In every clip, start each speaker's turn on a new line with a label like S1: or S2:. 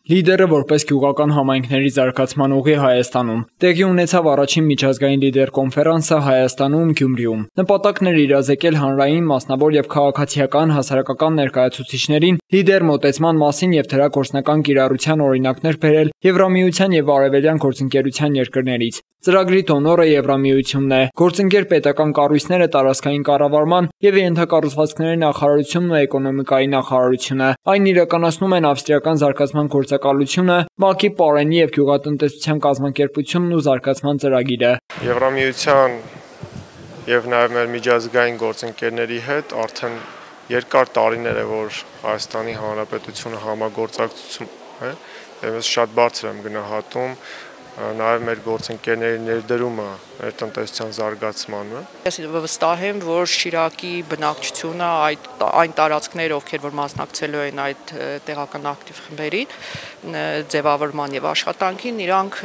S1: Լիդերը որպես գյուղական համայնքների զարգացման ուղի Հայաստանում։ Տեղի ունեցավ առաջին միջազգային լիդեր կոնֆերանսը Հայաստանում, Գյումրիում։ Նպատակն էր իրազեկել հանրային, մասնավոր եւ քաղաքացիական հասարակական ներկայացուցիչներին լիդեր մոտեցման մասին եւ դրա գործնական կիրառության օրինակներ բերել Եվրամիության եւ Արևելյան գործընկերության երկրներից։ Ծրագրի դոնորը Եվրամիությունն է։ Գործընկեր պետական կառույցները տարածքային կառավարման եւ ենթակառուցվածքների նախարարությունն ու էկոնոմիկայի նախարարությունը։ Այն իրականացնում են ավստրիական զարգացման գործակալությունը, ՄԱԿ-ի պարենի եւ գյուղատնտեսության կազմակերպությունն ու զարգացման ծրագիրը։
S2: Եվրամիության եւ նաեւ մեր միջազգային գործընկերների հետ արդեն երկար տարիներ է, որ Հայաստանի Հանրապետությունը համագործակցություն է, եւ ես շատ բարձր եմ գնահատում նաև մեր գործընկերների ներդրումը մեր տնտեսության զարգացմանը։
S3: Ես վստահ եմ, որ Շիրակի բնակչությունը այն տարածքները, ովքեր որ մասնակցելու են այդ տեղական ակտիվ խմբերին ձևավորման եւ աշխատանքին,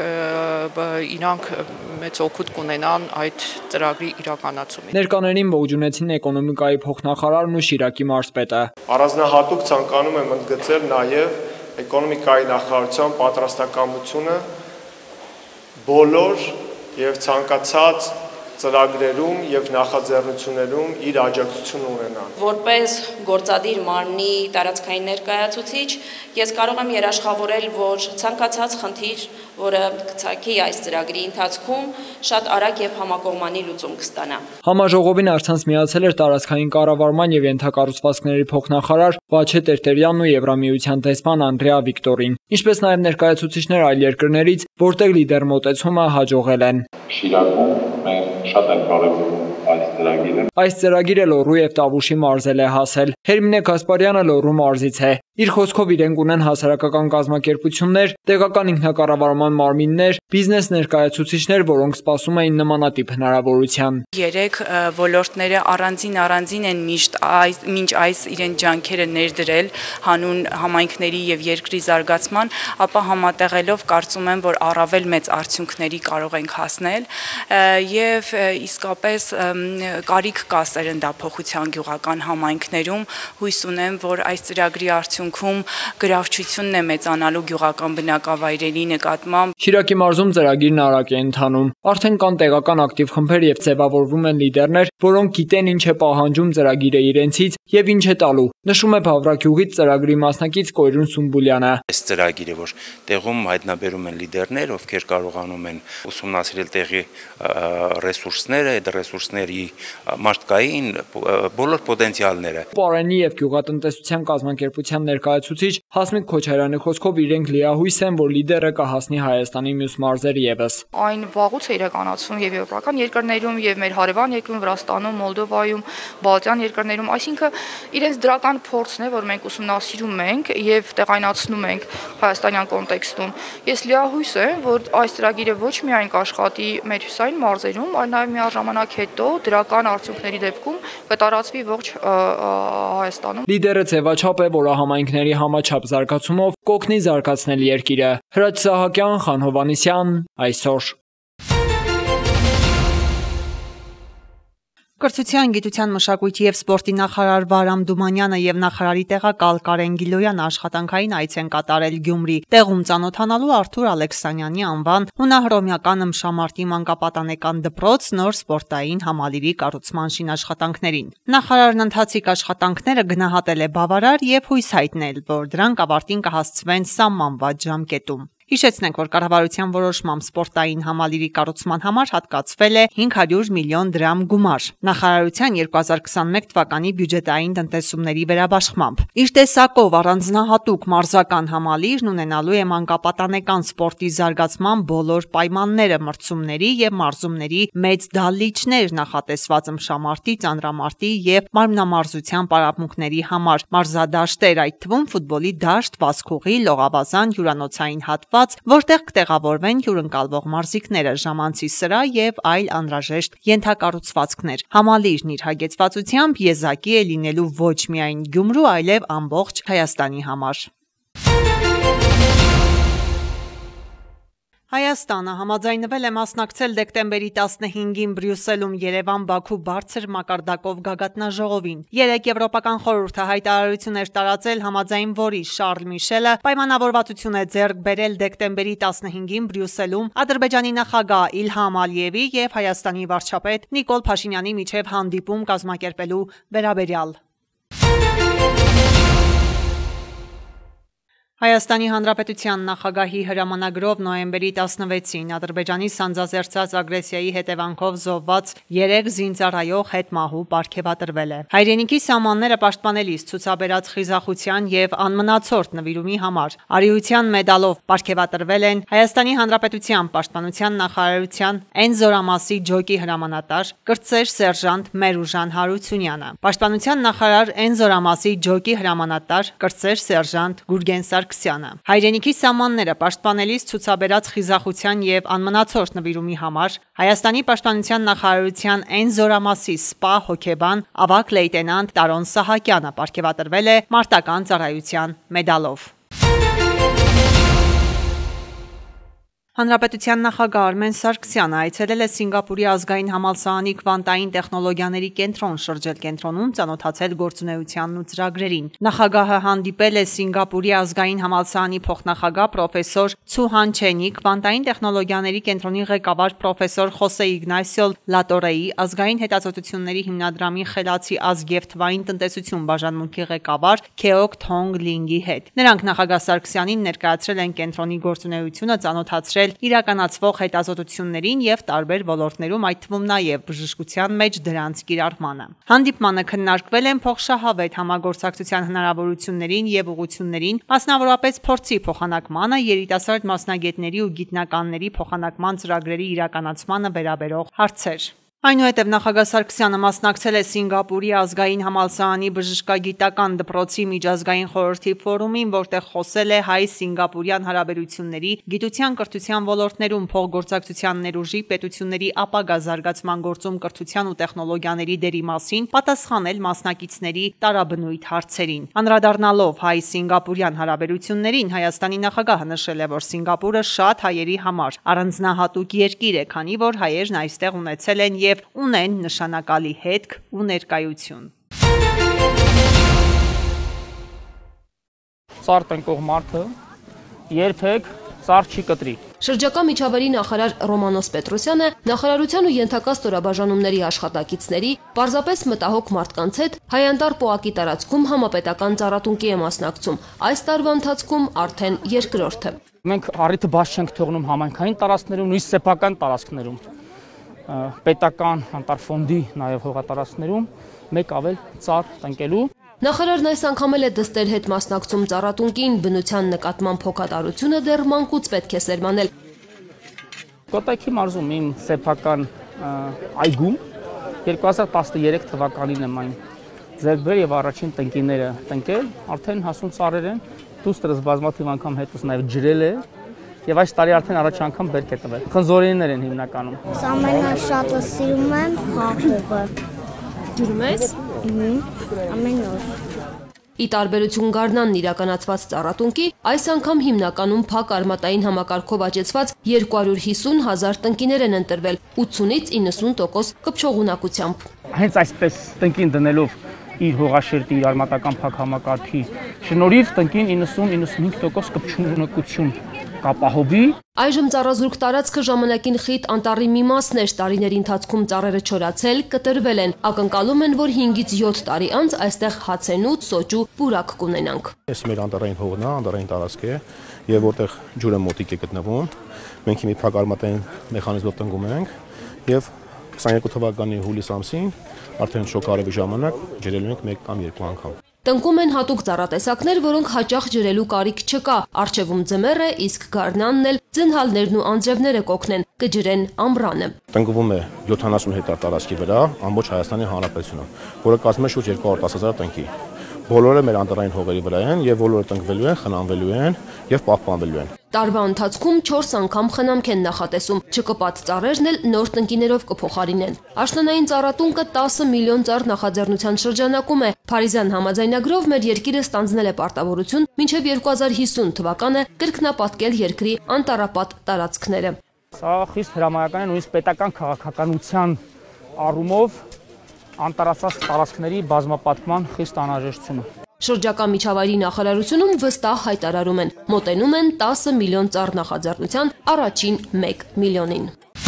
S3: իրանք մեծ օգուտ կունենան այդ ծրագրի իրականացումից։
S1: Ներկաներին ողջունեցին էկոնոմիկայի փոխնախարարն ու Շիրակի մարզպետը։
S2: Առանձնահատուկ ցանկանում եմ ընդգծել նաև էկոնոմիկայի նախարարության պատրաստակամությունը բոլոր եւ ցանկացած ծրագրերում եւ նախաձեռնություններում իր աջակցությունը ունենան։
S4: Որպես գործադիր մարմնի տարածքային ներկայացուցիչ ես կարող եմ երաշխավորել, որ ցանկացած խնդիր, որը կցակի այս ծրագրի ընթացքում, շատ արագ եւ համակողմանի լուծում կստանա։
S1: Համաժողովին առցանց միացել էր տարածքային կառավարման եւ ենթակառուցվածքների փոխնախարար Վաչե Տերտերյանն ու Եվրամիության դեսպան Անդրեա Վիկտորին, ինչպես նաեւ ներկայացուցիչներ այլ երկրներից, որտեղ լիդեր մոտեցումը հաջողել են։
S5: Շիրակում մենք շատ ենք կարևորում այս ծրագիրը։
S1: Այս ծրագիրը Լոռու եւ Տավուշի մարզել է հասել։ Հերմինե Գասպարյանը Լոռու մարզից է։ Իր խոսքով իրենք ունեն հասարակական կազմակերպություններ, տեղական ինքնակառավարման մարմիններ, բիզնես ներկայացուցիչներ, որոնք սպասում էին նմանատիպ հնարավորության։
S6: Երեք ոլորտները առանձին են մինչ այս իրեն ջանքերը ներդրել հանուն համայնքների եւ երկրի զարգացման, ապա համատեղելով կարծում եմ, որ առավել մեծ արդյունքների կարող ենք հասնել եւ իսկապես կարիք կա սերնդափոխության գյուղական համայնքներում, հույս ունեմ, որ այս ծրագրի արդյունքում գրավչությունն է մեծանալու գյուղական բնակավայրերի նկատմամբ։
S1: Շիրակի մարզում ծրագիրն արագ է ընթանում։ Արդեն կան տեղական ակտիվ խմբեր եւ ձևավորվում են լիդերներ, որոնք գիտեն ինչ է պահանջում ծրագիրը իրենցից եւ ինչ է տալու, նշում է Բավրագյուղից ծրագրի մասնակից Կոյրուն Սումբուլյանը։
S7: Այս ծրագիրը, որ տեղում հայտնաբերում են լիդերներ, ովքեր կարողանում են ուսումնասիրել տեղի ռեսուրսները, այդ ռեսուրսների մարդկային բոլոր պոտենցիալները։
S1: Պարենի եւ գյուղատնտեսության կազմակերպության ներկայացուցիչ Հասմիկ Քոչարյանի խոսքով իրենք լիահույս են, որ լիդերը կհասնի Հայաստանի մյուս մարզեր եւս։
S8: Այն վաղուց է իրականացվում եւ եվրոպական երկրներում եւ մեր հարևան երկրում Վրաստանում, Մոլդովայում, Բալտյան երկրներում, այսինքն իրենց դրական փորձն է, որ մենք ուսումնասիրում ենք եւ տեղայնացնում ենք հայաստանյան կոնտեքստում։ Ես լիահույս եմ, որ այս ծրագիրը ոչ միայն կաշխատի մեր հյուսային մարզերում, այլ նաեւ միաժամանակ հետո դրական արդյունքների դեպքում կտարածվի ողջ Հայաստանում։
S1: Լիդերը ձևաչափ է, որը համայնքների համաչափ զարգացումով կօգնի զարգացնել երկիրը։ Հրաչ Սահակյան, Խան Հովհաննիսյան, այսօր։
S9: Կրթության, գիտության, մշակույթի եւ սպորտի նախարար Վարամ Դումանյանը եւ նախարարի տեղակալ Կարեն Գիլոյանը աշխատանքային այց են կատարել Գյումրի, տեղում ծանոթանալու Արթուր Ալեքսանյանի անվան հունահռոմեական ըմբշամարտի մանկապատանեկան դպրոց նոր սպորտային համալիրի կառուցման շինաշխատանքներին։ Նախարարն ընթացիկ աշխատանքները գնահատել է բավարար եւ հույս հայտնել, որ դրանք ավարտին կհասցվեն սահմանված ժամկետում։ Հիշեցնենք, որ կառավարության որոշմամբ սպորտային համալիրի կառուցման համար հատկացվել է 500 միլիոն դրամ գումար։ Նախարարության 2021 թվականի բյուջետային տնտեսումների վերաբաշխմամբ։ Իր տեսակով առանձնահատուկ մարզական համալիրն ունենալու է մանկապատանեկան սպորտի զարգացման բոլոր պայմանները, մրցումների եւ մարզումների մեծ դահլիճներ նախատեսված ըմբշամարտի, ծանրամարտի եւ մարմնամարզության պարապմունքների համար, մարզադաշտեր, այդ թվում ֆուտբոլի դաշտ, վազքուղի, լողավազան, հյուրանոցային հատված, որտեղ կտեղավորվեն հյուրընկալվող մարզիկները, ժամանցի սրահ եւ այլ անհրաժեշտ ենթակառուցվածքներ։ Համալիրն իր հագեցվածությամբ եզակի է լինելու ոչ միայն Գյումրու, այլև ամբողջ Հայաստանի համար։ Հայաստանը համաձայնվել է մասնակցել դեկտեմբերի 15-ին Բրյուսելում Երևան-Բաքու բարձր մակարդակով գագաթնաժողովին։ Երեկ Եվրոպական խորհուրդը հայտարարություն էր տարածել, համաձայն որի Շարլ Միշելը պայմանավորվածություն է ձեռք բերել դեկտեմբերի 15-ին Բրյուսելում Ադրբեջանի նախագահ Իլհամ Ալիևի եւ Հայաստանի վարչապետ Նիկոլ Փաշինյանի միջև հանդիպում կազմակերպելու վերաբերյալ։ Հայաստանի Հանրապետության նախագահի հրամանագրով նոյեմբերի 16-ին Ադրբեջանի սանձազերծած ագրեսիայի հետևանքով զոհված 3 զինծառայող հետմահու պարգևատրվել է։ Հայրենիքի սահմանները պաշտպանելիս ցուցաբերած խիզախության եւ անմնացորդ նվիրումի համար արիության մեդալով պարգևատրվել են Հայաստանի Հանրապետության պաշտպանության նախարարության N զորամասի ջոկի հրամանատար կրծեր սերժանտ Մերուժան Հարությունյանը, պաշտպանության նախարար N զորամասի ջոկի հրամանատար կրծեր սերժանտ Գուրգեն Հայրենիքի սահմանները պաշտպանելիս ցուցաբերած խիզախության եւ անմնացորդ նվիրումի համար Հայաստանի պաշտպանության նախարարության N զորամասի սպա հոգեբան ավագ լեյտենանտ Տարոն Սահակյանը պարգևատրվել է մարտական ծառայության մեդալով։ Հանրապետության նախագահ Արմեն Սարգսյանը այցելել է Սինգապուրի ազգային համալսարանի քվանտային տեխնոլոգիաների կենտրոն, շրջել կենտրոնում, ծանոթացել գործունեությանն ու ծրագրերին։ Նախագահը հանդիպել է Սինգապուրի ազգային համալսարանի փոխնախագահ պրոֆեսոր Ցուհան Չենի, քվանտային տեխնոլոգիաների կենտրոնի ղեկավար պրոֆեսոր Խոսե Իգնասիո Լատորեի, ազգային հետազոտությունների հիմնադրամի խելացի ազգ եւ թվային տնտեսություն բաժանմունքի ղեկավար Քեոկ Թոնգ Լինգի հետ։ Նրանք նախագահ Սարգսյանին ներկայացրել են կենտրոնի գործունեությունը, ծանոթացրել իրականացվող հետազոտություններին եւ տարբեր ոլորտներում, այդ թվում նաեւ բժշկության մեջ դրանց կիրառմանը։ Հանդիպմանը քննարկվել են փոխշահավետ համագործակցության հնարավորություններին եւ ուղղություններին, մասնավորապես փորձի փոխանակմանը, երիտասարդ մասնագետների ու գիտնականների փոխանակման ծրագրերի իրականացմանը վերաբերող հարցեր։ Այնուհետև նախագահ Սարգսյանը մասնակցել է Սինգապուրի ազգային համալսարանի բժշկագիտական դպրոցի միջազգային խորհրդի ֆորումին, որտեղ խոսել է հայ-սինգապուրյան հարաբերությունների, գիտության կրթության ոլորտներում փոխգործակցության ներուժի, պետությունների ապագա զարգացման գործում կրթության ու տեխնոլոգիաների դերի մասին, պատասխանել մասնակիցների տարաբնույթ հարցերին։ Անդրադառնալով հայ-սինգապուրյան հարաբերություններին, Հայաստանի նախագահը նշել է, որ Սինգապուրը շատ հայերի համար առանձնահատուկ երկիր է, քանի որ հայերն այստեղ ունեցել են և ունեն նշանակալի հետք ու ներկայություն։
S10: Ծառ տնկող մարդը երբեք ծառ չի կտրի։
S11: Շրջակա միջավայրի նախարար Ռոմանոս Պետրոսյանը նախարարության ու ենթակա ստորաբաժանումների աշխատակիցների, պարզապես մտահոգ մարդկանց հետ հայ-անդար պոակի տարածքում համապետական ծառատունկի է մասնակցում։ Այս տարվա ընթացքում արդեն երկրորդը։
S10: Մենք առիթը բաց չենք թողնում համայնքային տարածքներում, նույնիսկ սեփական տարածքներում, պետական անտարֆոնդի նաև հողատարածքներում մեկ ավել ծառ տնկելու։
S11: Նախարարն այս անգամ էլ է դստեր հետ մասնակցում ծառատունկին, բնության նկատմամբ փոխատարությունը դեռ մանկուց պետք է սերմանել։
S10: Կոտայքի մարզում իմ սեփական այգում 2013 թվականին եմ այն ձեռք բերել եւ առաջին տնկիները տնկել, արդեն հասուն ծառեր են, դուստրս բազմաթիվ անգամ հետս նաև ջրել է եւ այս տարի արդեն առաջ անգամ բերք է տվել։ Խնձորենիներ են հիմնականում։
S12: Ամենաշատը սիրում եմ խաղողը։
S11: Ջրում ես։
S12: Ամեն օր։
S11: Ի տարբերություն գարնանն իրականացված ծառատունկի, այս անգամ հիմնականում փակ արմատային համակարգով աճեցված 250,000 տնկիներ են ընտրվել, 80-ից 90% կպչողունակությամբ։
S10: Հենց այսպես տնկին դնելով իր հողաշերտի, իր արմատական փակ համակարգի շնորհիվ տնկին 90-95% կպչողունակություն կապահովի։
S11: Այժմ ծառազուրկ տարածքը ժամանակին խիտ անտառի մի մասն էր, տարիների ընթացքում ծառերը չորացել, կտրվել են, ակնկալում են, որ 5-ից 7 տարի անց այստեղ հացենուց, սոճու պուրակ կունենանք։
S13: Այս մեր անտառային հողն է, անտառային տարածք է, եւ որտեղ ջուրը մոտիկ է գտնվում, մենք մի փակ արմատային մեխանիզմով տնկում ենք եւ 22 թվականի հուլիս ամսին արդեն շոկարևի ժամանակ ջրելու ենք 1 կամ 2 անգամ։
S11: Տնկում են հատուկ ծառատեսակներ, որոնք հաճախ ջրելու կարիք չկա, առջևում ձմեռ է, իսկ գարնանն էլ ձնհալներն ու անձրևները կօգնեն, կջրեն ամռանը։
S13: Տնկվում է 70 հեկտար տարածքի վրա ամբողջ Հայաստանի Հանրապետությունում, որը կազմում է շուրջ 210,000 տնկի։ բոլորը մեր անտառային հողերի վրա են եւ բոլորը տնկվելու են, խնամվելու են եւ պահպանվելու են։
S11: Տարվա ընթացքում 4 անգամ խնամք են նախատեսում, չկպած ծառերն էլ նոր տնկիներով կփոխարինեն։ Աշնանային ծառատունկը 10 միլիոն ծառ նախաձեռնության շրջանակում է։ Փարիզյան համաձայնագրով մեր երկիրը ստանձնել է պարտավորություն մինչև 2050 թվականը կրկնապատկել երկրի անտառապատ տարածքները։
S10: Սա խիստ հրամայական է նույնիսկ պետական քաղաքականության առումով անտառացած տարածքների բազմապատկման խիստ անհրաժեշտությունը։
S11: Շրջակա միջավայրի նախարարությունում վստահ հայտարարում են, մոտենում են 10 միլիոն ծառ նախաձեռնության առաջին 1 միլիոնին։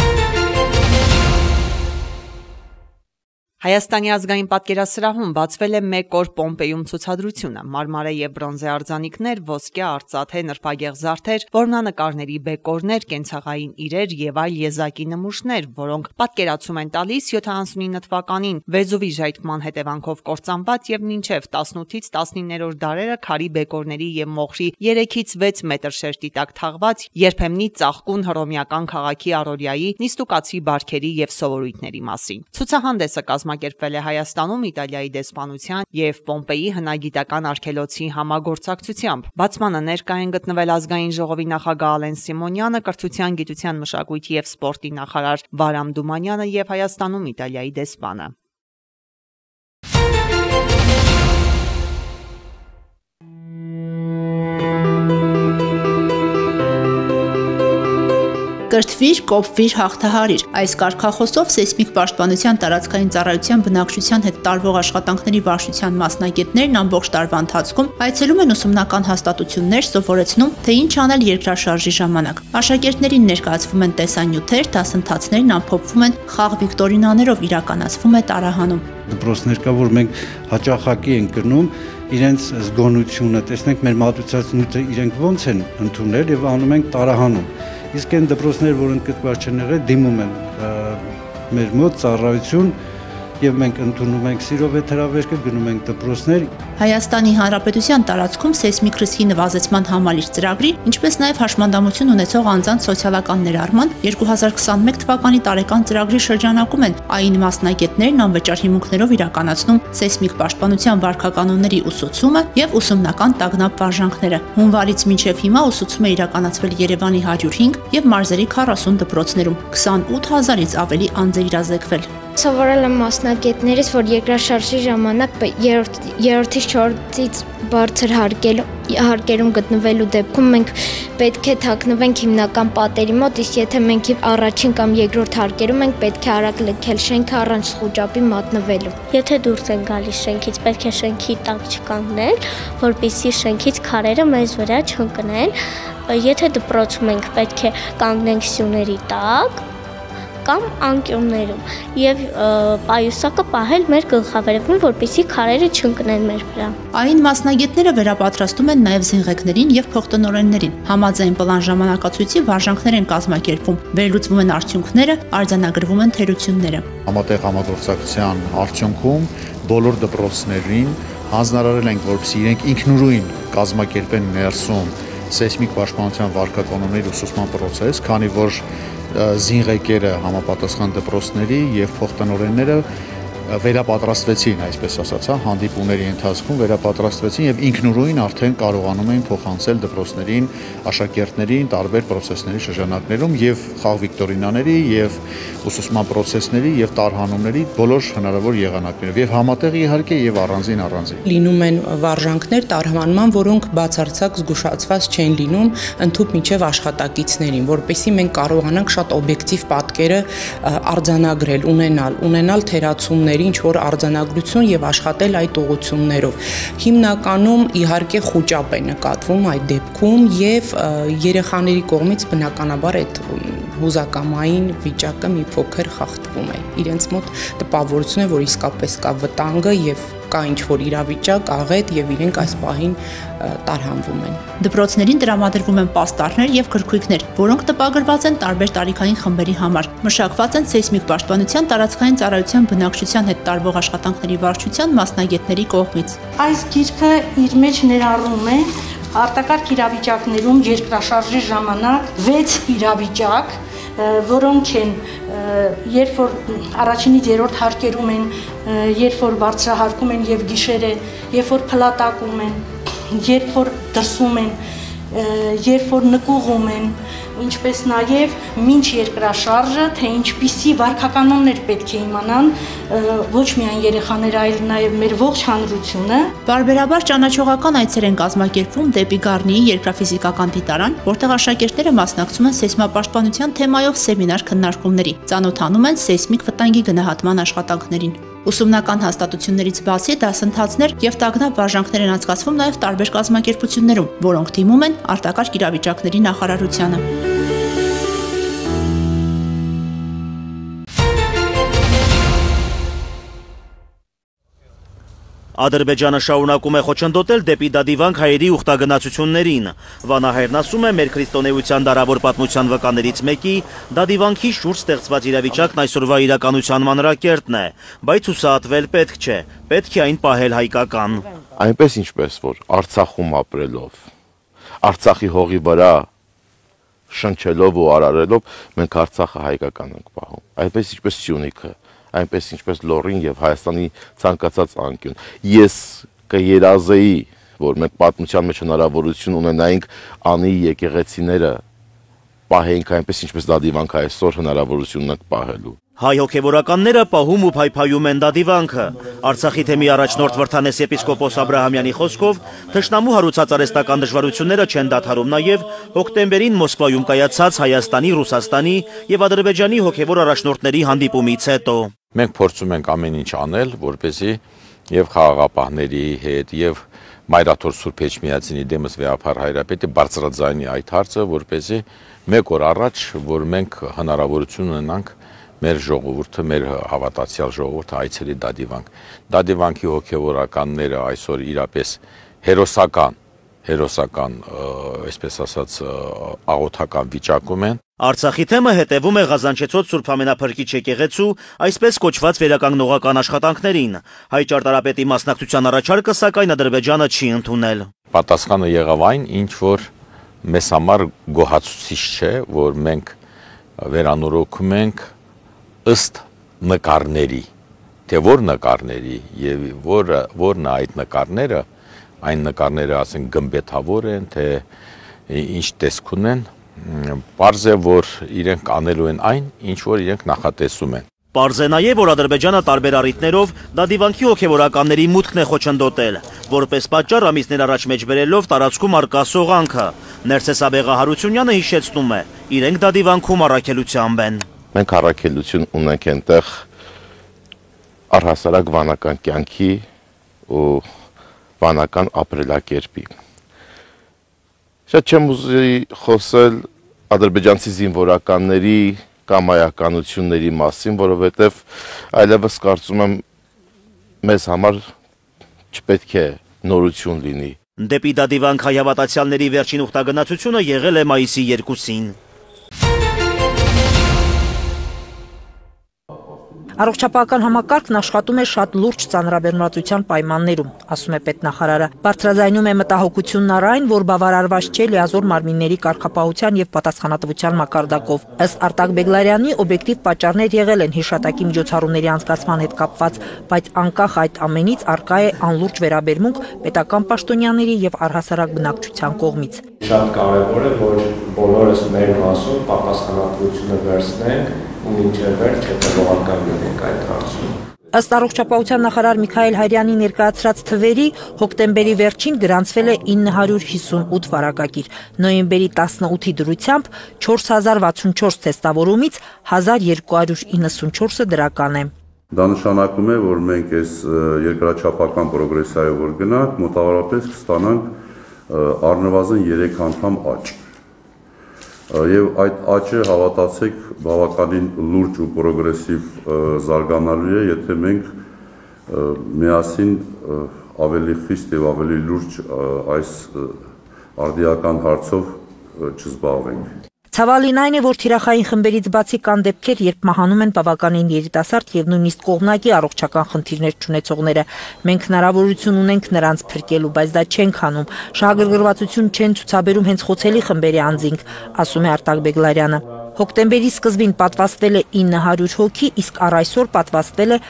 S9: Հայաստանի ազգային պատկերասրահում բացվել է 1 օր Պոմպեյում ցուցադրությունը՝ մարմարե եւ բրոնզե արձանիկներ, ոսկե, արծաթե, նրբագեղ զարդեր, որմնանկարների բեկորներ, կենցաղային իրեր եւ այլ եզակի նմուշներ, որոնք պատկերացում են տալիս 79 թվականին Վեզուվի ժայթքման հետևանքով կործանված եւ մինչեւ 18-ից 19-րդ դարերը քարի բեկորների եւ մոխրի 3-ից 6 մետր շերտի տակ թաղված երբեմնի ծաղկուն հռոմեական քաղաքի առօրյայի, նիստուկացի բարքերի եւ սովորույթների մասին։ Ցուցահանդեսը կազմակերպվել է Հայաստանում Իտալիայի դեսպանության եւ Պոմպեյի հնագիտական արգելոցի համագործակցությամբ։ Բացմանը ներկա են գտնվել ազգային ժողովի նախագահ Ալեն Սիմոնյանը, կրթության, գիտության, մշակույթի եւ սպորտի նախարար Վարամ Դումանյանը եւ Հայաստանում Իտալիայի դեսպանը։
S14: Կրթվիր, կոփվիր, հաղթահարիր։ Այս կարգախոսով սեյսմիկ պաշտպանության տարածքային ծառայության բնակչության հետ տարվող աշխատանքների վարչության մասնագետներն ամբողջ տարվա ընթացքում այցելում են ուսումնական հաստատություններ, սովորեցնում, թե ինչ անել երկրաշարժի ժամանակ։ Աշակերտներին ներկայացվում են տեսանյութեր, դասընթացներն ամփոփվում են խաղ վիկտորինաներով, իրականացվում է տարահանում։
S15: Դպրոցներ կա, որ մենք հաճախակի ենք գնում իրենց զգոնությունը, տեսնենք մեր մատուցած նյութը իրենք ոնց են ընդունել եւ անում ենք տարահանում։ Իսկ այն դպրոցները, որ ընդգրկված չեն եղել, դիմում են մեր մոտ ծառայություն եւ մենք ընդունում ենք սիրով այդ հրավերքը, գնում ենք դպրոցներ։
S14: Հայաստանի Հանրապետության տարածքում սեյսմիկ ռիսկի նվազեցման համալիր ծրագրի, ինչպես նաև հաշմանդամություն ունեցող անձանց սոցիալական ներառման 2021 թվականի տարեկան ծրագրի շրջանակում են այն մասնագետներն անվճար հիմունքներով իրականացնում սեյսմիկ պաշտպանության վարքականոնների ուսուցումը եւ ուսումնական տագնապ վարժանքները։ Հունվարից մինչեւ հիմա ուսուցում է իրականացվել Երևանի 105 եւ մարզերի 40 դպրոցներում, 28000-ից ավելի անձ է իրազեկվել։
S12: Սովորել եմ մասնագետներից, որ երկրաշարժի ժամանակ երրորդից 4-ից բարձր հարկերում գտնվելու դեպքում մենք պետք է թաքնվենք հիմնական պատերի մոտ, իսկ եթե մենք առաջին կամ երկրորդ հարկերում ենք, պետք է արագ լքել շենքը առանց խուճապի մատնվելու։
S16: Եթե դուրս են գալիս շենքից, պետք է շենքի տակ չկանգնել, որպեսզի շենքից քարերը մեզ վրա չընկնեն։ Եթե դպրոցում ենք, պետք է կանգնենք սյուների տակ կամ անկյուններում եւ պայուսակը պահել մեր գլխավերևում, որպեսզի քարերը չընկնեն մեր վրա։
S14: Այն մասնագետները վերապատրաստում են նաեւ զինղեկներին եւ փոխտնօրեններին։ Համաձայն պլան ժամանակացույցի վարժանքներ են կազմակերպում, վերլուծվում են արդյունքները, արձանագրվում են թերությունները։
S17: Համատեղ համագործակցության արդյունքում բոլոր դպրոցներին հանձնարարել ենք, որպեսզի իրենք ինքնուրույն կազմակերպեն ներսում սեյսմիկ պաշտպանության վարքականոնների ուսուցման process, քանի որ զինղեկերը համապատասխան դպրոցների եւ փոխտնօրենները վերապատրաստվեցին, այսպես ասած, հանդիպումների ընթացքում վերապատրաստվեցին եւ ինքնուրույն արդեն կարողանում էին փոխանցել դպրոցներին, աշակերտներին տարբեր process-ների շրջանակներում եւ խաղ վիկտորինաների եւ ուսուցման process-ների եւ տարհանումների բոլոր հնարավոր եղանակներով եւ համատեղ իհարկե եւ առանձին։
S18: Լինում են վարժանքներ տարհանման, որոնք բացարձակ զգուշացված չեն լինում ընդհուպ մինչեւ աշխատակիցներին, որպեսզի մենք կարողանանք շատ օբյեկտիվ պատկերը արձանագրել, ունենալ թերացումներ ինչ որ արձանագրություն եւ աշխատել այդ ուղղություններով։ Հիմնականում իհարկե խուճապ է նկատվում այդ դեպքում եւ երեխաների կողմից բնականաբար այդ հուզակամային վիճակը մի փոքր խախտվում է։ Իրենց մոտ տպավորություն է, որ իսկապես կա վտանգը եւ կա ինչ-որ իրավիճակ, աղետ եւ իրենք այս պահին տարհանվում են։
S14: Դպրոցներին տրամադրվում են պաստառներ եւ գրքույկներ, որոնք տպագրված են տարբեր տարիքային խմբերի համար։ Մշակված են սեյսմիկ պաշտպանության տարածքային ծառայության բնակչության հետ տարվող աշխատանքների վարչության մասնագետների կողմից։
S19: Այս գիրքը իր մեջ ներառում է արտակարգ իրավիճակներում երկրաշարժի ժամանակ 6 իրավիճակ, որոնք են երբ որ առաջինից երրորդ հարկերում են, երբ որ բարձրահարկում են եւ գիշերը, երբ որ փլատակում են, երբ որ դրսում են, երբ որ նկուղում են, ինչպես նաև մինչ երկրաշարժը, թե ինչպիսի վարքականոններ պետք է իմանան ոչ միայն երեխաները, այլ նաև մեր ողջ հանրությունը։
S14: Բարբերաբար ճանաչողական այցեր են կազմակերպվում դեպի Գառնիի երկրաֆիզիկական դիտարան, որտեղ աշակերտները մասնակցում են սեյսմապաշտպանության թեմայով սեմինար քննարկումների, ծանոթանում են սեյսմիկ վտանգի գնահատման աշխատանքներին։ Ուսումնական հաստատություններից բացի դասընթացներ եւ տագնապ վարժանքներ են անցկացվում նաեւ տարբեր կազմակերպություններում, որոնք դիմում են արտակարգ իրավիճակների նախարարությանը։
S20: Ադրբեջանը շարունակում է խոչընդոտել դեպի դադիվանք հայերի ուխտագնացություններին։ Վանահայրն ասում է, մեր քրիստոնեության դարավոր պատմության վկաներից մեկի դադիվանքի շուրջ ստեղծված իրավիճակն այսօրվա իրականության մանրակերտն է, բայց հուսահատվել պետք չէ, պետք է այն պահել հայկական։
S21: Այնպես ինչպես որ Արցախում ապրելով, Արցախի հողի վրա շնչելով ու արարելով մենք Արցախը հայկական ենք պահում, այնպես ինչպես Սյունիքը, այնպես ինչպես Լոռին եւ Հայաստանի ցանկացած անկյուն։ Ես կերազեի, որ մենք պատմության մեջ հնարավորություն ունենայինք անի եկեղեցիները պահենք այնպես ինչպես դադիվանքը այսօր հնարավորություն ունենք պահելու։
S20: Հայ հոգևորականները պահում ու փայփայում են դադիվանքը։ Արցախի թեմի առաջնորդ Վրթանես եպիսկոպոս Աբրահամյանի խոսքով թշնամու հարուցած արհեստական դժվարությունները չեն դադարում նաև հոկտեմբերին Մոսկվայում կայացած Հայաստանի, Ռուսաստանի եւ Ադրբեջանի հոգևոր առաջնորդների հանդիպումից հետո։
S22: Մենք փորձում ենք ամեն ինչ անել, որպեսզի եւ խաղաղապահների հետ եւ Մայրաթոր Սուրբ Էջմիածինի դեմս վեհափառ հայրապետի բարձրաձայնի այդ հարցը, որպեսզի մեկ օր առաջ, որ մենք հնարավորություն ունենանք մեր ժողովուրդը, մեր հավատացյալ ժողովուրդը այցելի դադիվանք։ Դադիվանքի հոգևորականները այսօր իրապես հերոսական, այսպես ասած, աղոթական վիճակում են։
S20: Արցախի թեմը հետևում է Ղազանչեցոտ Սուրբ Ամենափրկիչ եկեղեցու այսպես կոչված վերականգնողական աշխատանքներին։ Հայ ճարտարապետի մասնակցության առաջարկը սակայն Ադրբեջանը չի ընդունել։
S22: Պատասխանը եղավ այն, ինչ որ մեզ համար գոհացուցիչ չէ, որ մենք վերանորոգում ենք ըստ նկարների, թե որ նկարների եւ որն է այդ նկարները, այն նկարները ասենք գմբեթավոր են, թե ինչ տեսք ունեն, պարզ է, որ իրենք անելու են այն, ինչ որ իրենք նախատեսում են։
S20: Պարզ է նաև, որ Ադրբեջանը տարբեր առիթներով դադիվանքի հոգևորականների մուտքն է խոչընդոտել, որպես պատճառ ամիսներ առաջ մեջ բերելով տարածքում արկա սողանքը։ Ներսես Աբեղա Հարությունյանը հիշեցնում է, իրենք դադիվանքում առաքելությամբ են։
S21: Մենք առաքելություն ունենք այնտեղ առհասարակ վանական կյանքի ու վանական ապրելակերպի։ Շատ չեմ ուզի խոսել ադրբեջանցի զինվորականների կամայականությունների մասին, որովհետև այլևս կարծում եմ մեզ համար չպետք է նորություն լինի։
S20: Դեպի դադիվանք հայ հավատացյալների վերջին ուխտագնացությունը եղել է մայիսի 2-ին։
S23: Առողջապահական համակարգն աշխատում է շատ լուրջ ծանրաբեռնվածության պայմաններում, ասում է պետնախարարը։ Բարձրաձայնում է մտահոգությունն առ այն, որ բավարարված չէ լիազոր մարմինների կարգապահության եւ պատասխանատվության մակարդակով։ Ըստ Արտակ Բեգլարյանի, օբյեկտիվ պատճառներ եղել են հիշատակի միջոցառումների անցկացման հետ կապված, բայց անկախ այդ ամենից առկա է անլուրջ վերաբերմունք պետական պաշտոնյաների եւ առհասարակ բնակչության կողմից։
S24: Շատ կարևոր է, որ բոլորս մեր մասում պատասխանատվությունը վերցնենք ու մինչև վերջ հետևողական լինենք այդ հարցում։
S23: Ըստ առողջապահության նախարար Միքայել Հայրյանի ներկայացրած թվերի, հոկտեմբերի վերջին գրանցվել է 958 վարակագիր։ Նոյեմբերի 18-ի դրությամբ 4064 թեստավորումից 1294-ը դրական է։
S25: Դա նշանակում է, որ մենք այս երկրաչափական պրոգրեսիայով որ գնանք, մոտավորապես կստանանք առնվազն 3 անգամ աճ։ Եվ այդ աճը, հավատացեք, բավականին լուրջ ու պրոգրեսիվ զարգանալու է, եթե մենք միասին ավելի խիստ եւ ավելի լուրջ այս արդիական հարցով չզբաղվենք։
S23: Ցավալին այն է, որ թիրախային խմբերից բացի կան դեպքեր, երբ մահանում են բավականին երիտասարդ եւ նույնիսկ կողմնակի առողջական խնդիրներ չունեցողները։ Մենք հնարավորություն ունենք նրանց փրկելու, բայց դա չենք անում։ Շահագրգռվածություն չեն ցուցաբերում հենց խոցելի խմբերի անձինք, ասում է Արտակ Բեգլարյանը։ Հոկտեմբերի սկզբին պատվաստվել է 900 հոգի, իսկ առ այսօր պատվաստվել է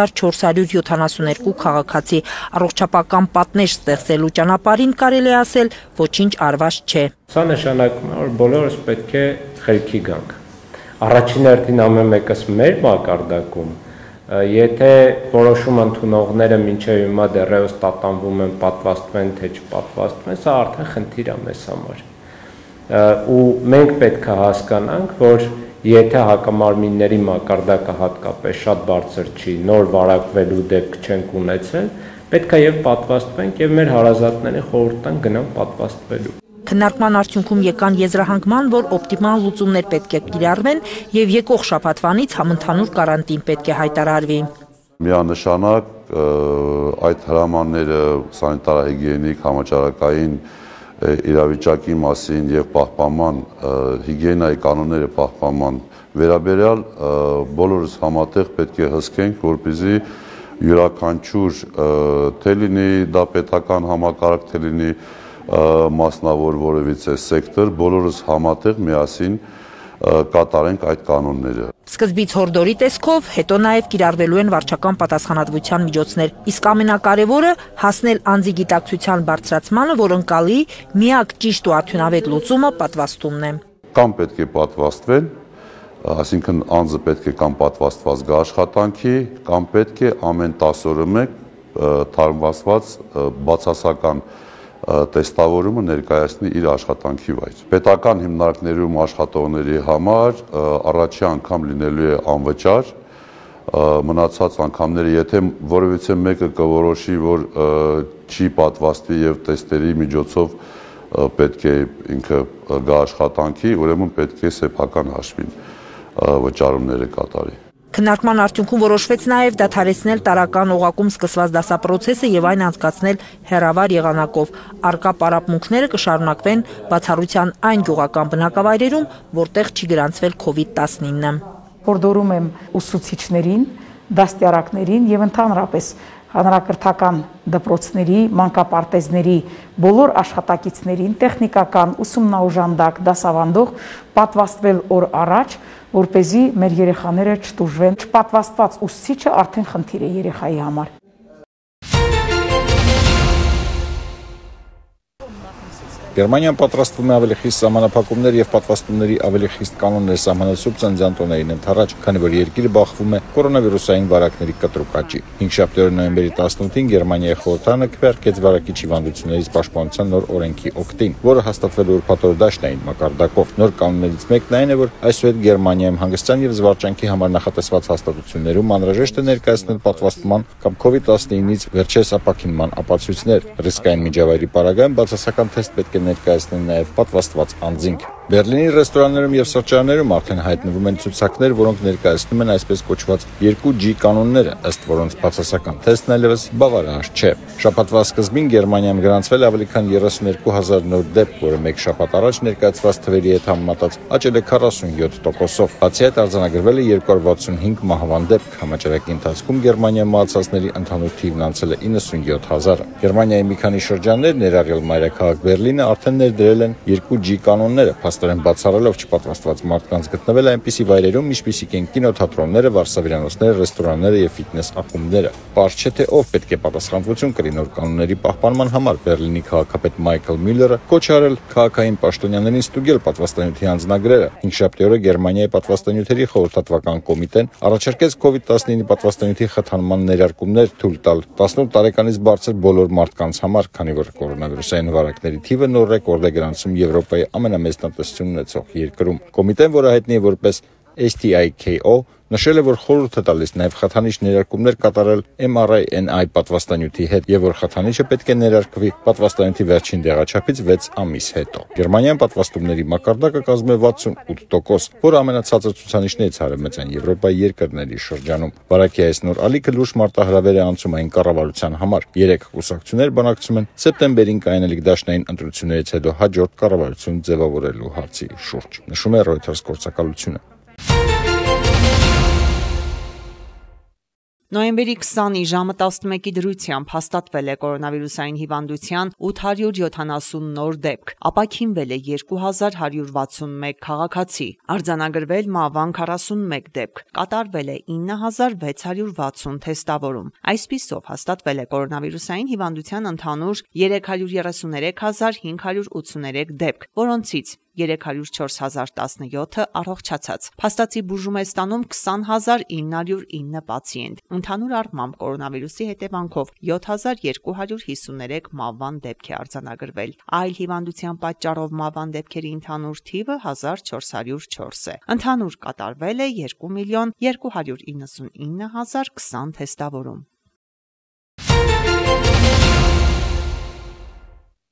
S23: 1472 քաղաքացի։ Առողջապահական պատնեշ ստեղծելու ճանապարհին կարելի է ասել ոչինչ արված չէ։
S24: Սա նշանակում է, որ բոլորս պետք է խելքի գանք։ Առաջին հերթին ամեն մեկս մեր մակարդակում, եթե որոշում ընդունողները մինչև հիմա դեռևս տատանվում են պատվաստվեն թե չպատվաստվեն, սա արդեն խնդիր է մեզ համար։ Ու մենք պետք է հասկանանք, որ եթե հակամարմինների մակարդակը հատկապես շատ բարձր չի, նոր վարակվելու դեպք չենք ունեցել, պետք է եւ պատվաստվենք եւ մեր հարազատներին խորհուրդ տանք գնան պատվաստվելու։
S23: Քննարկման արդյունքում եկան եզրահանգման, որ օպտիմալ լուծումներ պետք է կիրառվեն եւ եկող շաբաթվանից համընդհանուր կարանտին պետք է հայտարարվի։
S25: Միանշանակ այդ հրամանները սանիտարահիգիենիկ համաճարակային իրավիճակի մասին եւ պահպանման հիգիենայի կանոնները պահպանման վերաբերյալ բոլորս համատեղ պետք է հսկենք, որպեսզի յուրաքանչյուր թե լինի դա պետական համակարգ, թե լինի մասնավոր որևիցե սեկտոր, բոլորս համատեղ միասին կատարենք այդ կանոնները։
S23: Սկզբից հորդորի տեսքով, հետո նաև կիրառվելու են վարչական պատասխանատվության միջոցներ, իսկ ամենակարևորը հասնել անձի գիտակցության բարձրացմանը, որ ընկալի միակ ճիշտ ու արդյունավետ լուծումը պատվաստումն է։
S25: Կամ պետք է պատվաստվեն, այսինքն անձը պետք է կամ պատվաստված գա աշխատանքի, կամ պետք է ամեն 10 օրը մեկ թարմացված բացասական տեստավորումը ներկայացնի իր աշխատանքի վայր։ Պետական հիմնարկներում աշխատողների համար առաջի անգամ լինելու է անվճար, մնացած անգամները, եթե որևիցե մեկը կորոշի, որ չի պատվաստվի եւ տեստերի միջոցով պետք է ինքը գա աշխատանքի, ուրեմն պետք է սեփական հաշվին վճարումները կատարի։
S23: Քննարկման արդյունքում որոշվեց նաև դադարեցնել տարական օղակում սկսված դասապրոցեսը եւ այն անցկացնել հեռավար եղանակով։ Արկա պարապմունքները կշարունակվեն բացառության այն գյուղական բնակավայրերում, որտեղ չի գրանցվել COVID-19։
S2: Հորդորում եմ ուսուցիչներին, դաստիարակներին եւ ընդհանրապես հանրակրթական դպրոցների, մանկապարտեզների բոլոր աշխատակիցներին տեխնիկական ուսումնաօժանդակ դասավանդող պատվաստվել օր առաջ, որպեսզի մեր երեխաները չտուժվեն։ Չպատվաստված ուսուցիչը արդեն խնդիր է երեխայի համար։
S3: Գերմանիան պատրաստվում է ավելի խիստ սահմանափակումներ եւ պատվաստումների ավելի խիստ կանոններ սահմանեցող ծննդյան տոներին ընդառաջ, քանի որ երկիրը բախվում է կորոնավիրուսային վարակների կտրուկ աճի։ 5 նոյեմբերի 18-ին Գերմանիայի խորհրդարանը քվեարկեց վարակիչ հիվանդություններից պաշտպանության նոր օրենքի օգտին, որը հաստատվել է ուրբաթօր դաշնային մակարդակով։ Նոր կանոններից մեկն այն է, որ այսուհետ Գերմանիայում հանգստյան եւ զվարճանքի համար նախատեսված հաստատություններում անհրաժեշտ է ներկայացնել պատվաստման կամ COVID-19-ից վերջերս ապաքինման ապացույցներ։ Ռիսկային միջավայրի պարագայում բացասական թեստ պետք է ներկայացնել նաև պատվաստված անձինք։ Բերլինի ռեստորաններում եւ սրճարաններում արդեն հայտնվում են ցուցակներ, որոնք ներկայացնում են այսպես կոչված 2G կանոնները, ըստ որոնց բացասական թեստն այլևս բավարար չէ։ Շաբաթվա սկզբին Գերմանիայում գրանցվել ավելի քան 32,000 նոր դեպք, որը մեկ շաբաթ առաջ ներկայացված թվերի հետ համեմատած աճել է 47%-ով։ Բացի այդ արձանագրվել է 265 մահվան դեպք, համաճարակի ընթացքում Գերմանիայում մահացածների ընդհանուր թիվն անցել է 97,000-ը։ Գերմանիայի մի քանի շրջաններ, ներառյալ մայրաքաղաք Բերլինը, արդեն ներդրել են 2G կանոնները, փաստորեն բացառելով չպատվաստված մարդկանց գտնվել այնպիսի վայրերում, ինչպիսիք են կինոթատրոնները, վարսավիրանոցները, ռեստորանները եւ ֆիթնես ակումբները։ Պարզ չէ, թե ով պետք է պատասխանատվություն կրի նոր կանոնների պահպանման համար։ Բերլինի քաղաքապետ Մայքլ Մյուլլերը կոչ արել քաղաքային պաշտոնյաներին ստուգել պատվաստանյութի անձնագրերը։ 5 օրը Գերմանիայի պատվաստանյութերի խորհրդատվական կոմիտեն առաջարկեց COVID-19 պատվաստանյութի խթանման ներարկումներ թույլ տալ 18 տարեկանից բարձր բոլոր մարդկանց համար, քանի որ կորոնավիրուսային վարակների թիվը նոր ռեկորդ է գրանցում Եվրոպայի ամենամեծ տնտեսություն ունեցող երկրում։ Կոմիտեն, որը հայտնի է որպես STIKO, նշել է, որ խորհուրդ է տալիս նաև խթանիչ ներարկումներ կատարել mRNA պատվաստանյութի հետ եւ որ խթանիչը պետք է ներարկվի պատվաստանյութի վերջին դեղաչափից 6 ամիս հետո։ Գերմանիայում պատվաստումների մակարդակը կազմում է 68%, որը ամենացածր ցուցանիշներից հարմեցան Եվրոպայի երկրների շրջանում։ Վարակի այս նոր ալիքը լուրջ մարտահրավեր է անցում այն կառավարության համար։ 3 կուսակցություններ բանակցում են սեպտեմբերին կայանալիք դաշնային ընտրություններից հետո հաջորդ կառավարություն ձևավորելու հարցի շուրջ, նշում է Reuters գործակալությունը։
S9: Նոյեմբերի 20-ի ժամը 11-ի դրությամբ հաստատվել է կորոնավիրուսային հիվանդության 870 նոր դեպք, ապաքինվել է 2161 քաղաքացի, արձանագրվել մահվան 41 դեպք, կատարվել է 9660 թեստավորում։ Այսպիսով հաստատվել է կորոնավիրուսային հիվանդության ընդհանուր 333583 դեպք, որոնցից 304017-ը առողջացած։ Փաստացի բուժում է ստանում 20909 պացիենտ։ Ընդհանուր առմամբ կորոնավիրուսի հետևանքով 7253 մահվան դեպք է արձանագրվել։ Այլ հիվանդության պատճառով մահվան դեպքերի ընդհանուր թիվը 1404 է։ Ընդհանուր կատարվել է 2 միլիոն 299 հազար 20 թեստավորում։